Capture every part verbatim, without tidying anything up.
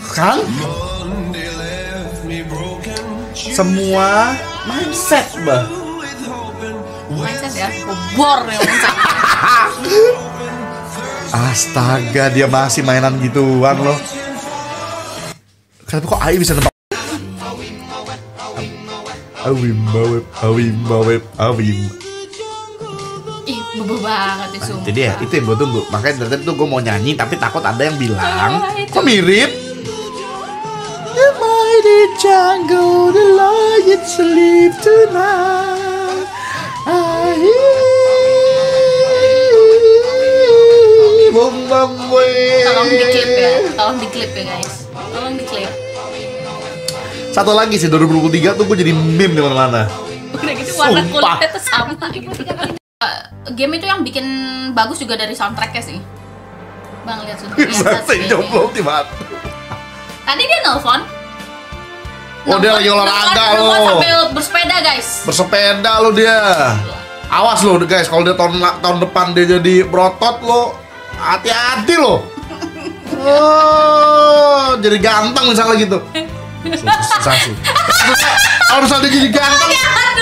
Kan? Semua mindset, bah. Mindset ya, bor ya. Astaga, dia masih mainan gituan loh. Kenapa kok Ai bisa nembak? Awim bawep, awim bawep, awim. Ih, bebo banget ya, sumpah. Jadi ya, itu yang gue tunggu. Makanya dari tadi tuh gue mau nyanyi, tapi takut ada yang bilang, kok mirip? The mighty jungle, the lion sleep tonight. Ai, bom bom we. Tolong diklip ya, tolong diklip ya guys. Tolong diklip. Satu lagi sih, dua ribu dua puluh tiga tuh gue jadi meme di mana-mana. Udah gitu warna kulitnya tuh sama gitu. Game itu yang bikin bagus juga dari soundtracknya sih. Bang lihat sudah. Bisa sih jomblo tiba. Tadi dia nelfon. Oh dia lagi olahraga loh. Sambil bersepeda guys. Bersepeda lo dia. Awas lo guys, kalau dia tahun tahun depan dia jadi berotot lo, hati-hati lo. Oh, jadi ganteng misalnya gitu. Susah sih. Kalau misalnya dia jadi ganteng,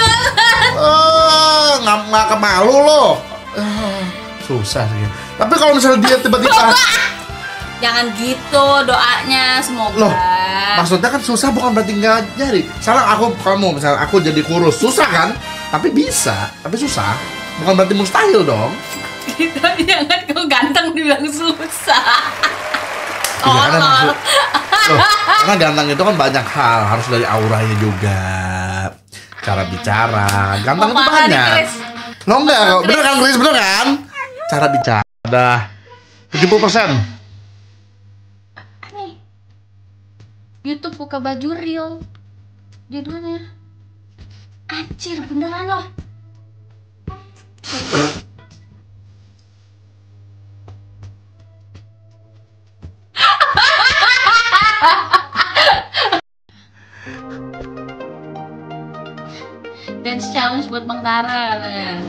oh, nggak nggak kemalu lo. Susah sih. Tapi kalau misalnya dia tiba-tiba, jangan gitu doanya, semoga. Loh, maksudnya kan susah bukan berarti nggak jadi. Salah aku kamu misalnya aku jadi kurus, susah kan? Tapi bisa, tapi susah. Bukan berarti mustahil dong. Kita jangan kau ganteng dibilang susah. Oh, ya, karena, maksud, loh, karena ganteng itu kan banyak hal, harus dari auranya juga, cara bicara, ganteng itu banyak. Lo enggak, kok bener kan Chris, bener kan? Cara bicara, dah tujuh puluh persen. Nih, YouTube buka baju real, judulnya, anjir beneran loh. Dance challenge buat Bang Tara lah.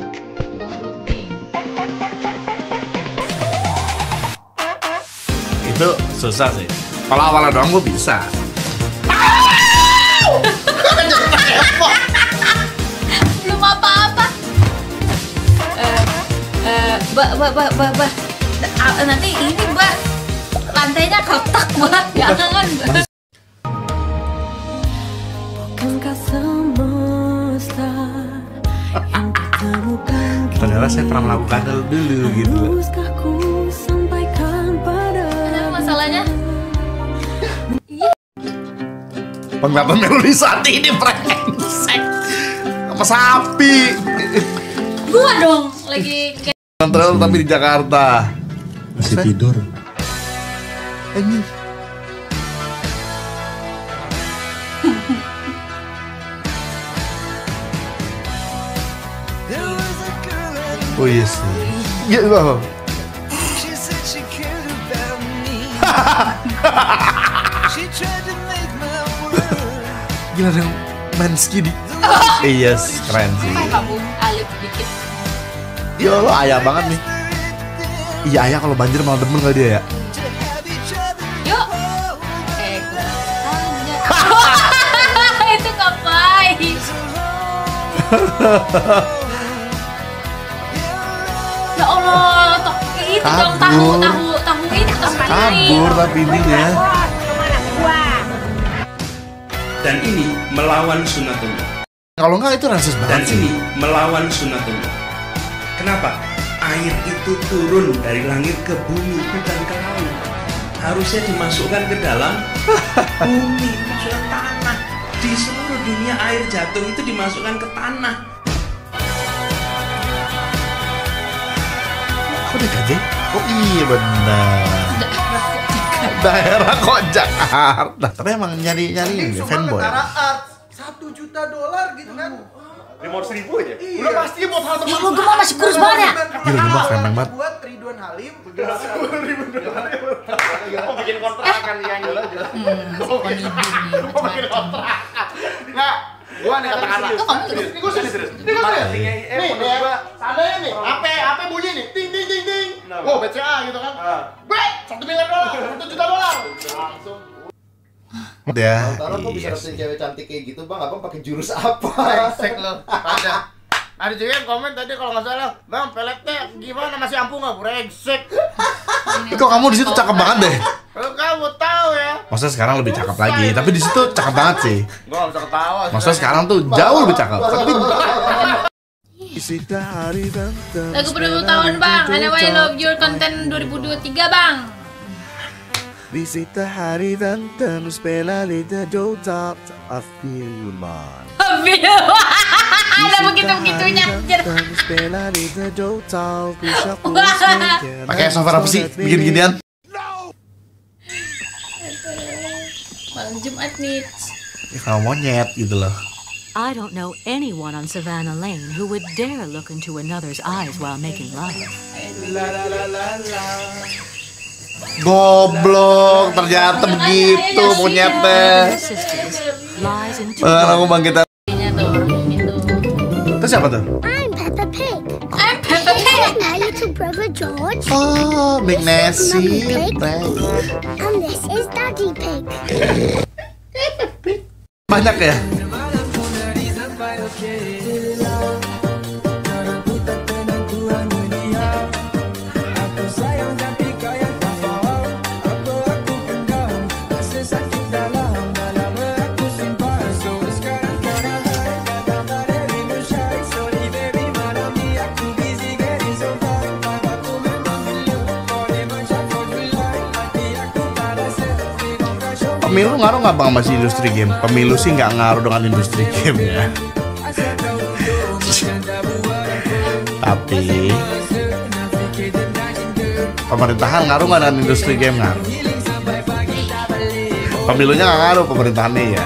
Itu susah sih. Kalau awalnya doang gue bisa. Belum apa-apa. Eh, eh, Mbak, mbak, mbak, mbak, mbak. Nanti ini mbak, lantainya kotak mbak, jangan mbak. Padahal saya pernah melakukan hal dulu gitu. Ada masalahnya? Penglihatan Melody saat ini brengsek sama sapi. Gua dong lagi Kontrol tapi di Jakarta. Masih tidur. Ini. Oh iya sih. Ya loh. Gila dong, main skinny. Iya, yes, keren sih. kamu alif dikit. Ya lo ayah banget nih. Iya ayah kalau banjir malah demen kali dia ya. Yuk. Eh, gua tanya. Itu ngapain? Ya Allah, toh itu dong tahu tahu tahu ini tahu Kabur tapi ininya. Dan ini melawan sunatullah. Kalau enggak itu rasis Dan banget sih. ini melawan sunatullah. Kenapa? Air itu turun dari langit ke bumi, bukan ke laut. Harusnya dimasukkan ke dalam bumi, masukkan tanah. Di seluruh dunia air jatuh itu dimasukkan ke tanah. Kok D K J? Oh iya benar. Daerah kok Jakarta. Tapi emang nyari-nyari ini fanboy. Satu juta dolar gitu kan? lima ratus ribu aja? Iya. Udah pasti buat hal Ih, lu gemar masih kurus banget ya? Gila gemar keren banget. Buat Ridwan Halim. Mau bikin kontrakan yang jelas jelas. Hmm, Mau bikin kontrakan. Enggak, gua nih katakanlah. Oh, kamu terus. Ini gua serius serius. Ini gua serius. Eh, menurut gua seandainya nih, H P H P bunyi nih, ting ting ting ting. Oh, B C A gitu kan. B, satu miliar dolar, satu juta dolar. Langsung Ya. Tahu kok bisa Yes. dapetin cewek cantik kayak gitu bang? Abang pakai jurus apa? Brengsek lo. Ada. Ada juga yang komen tadi kalau nggak salah, bang peletnya gimana masih ampuh nggak? Brengsek. Kok kamu di situ cakep banget deh. Kalau kamu tahu ya. Maksudnya sekarang lebih cakep lagi, tapi di situ cakep banget sih. Gua nggak bisa ketawa. Maksudnya sekarang tuh jauh lebih cakep. Tapi Lagu penutup tahun bang, Anyway I Love Your Content dua ribu dua puluh tiga bang. Visita hari väntan och spela lite Dota av filmen. Ada begitu-begitunya anjir. Spela lite Dota och pusha på Wah. smoken. pakai software apa sih bikin ginian? Malam Jumat nih. Ya kalau monyet gitu loh. I don't know anyone on Savannah Lane who would dare look into another's eyes while making love. Goblok, ternyata begitu monyetnya. Sisters lies into Bahkan aku bangkit. Nya tuh itu. Itu siapa tuh? I'm Peppa Pig. I'm Peppa Pig. My little brother George. Oh, Big Nessie. And this is Daddy Pig. Banyak ya? Pemilu ngaruh nggak bang masih industri game? Pemilu sih nggak ngaruh dengan industri game ya. Tapi pemerintahan ngaruh nggak dengan industri game ngaruh? Pemilunya nggak ngaruh, pemerintahannya ya.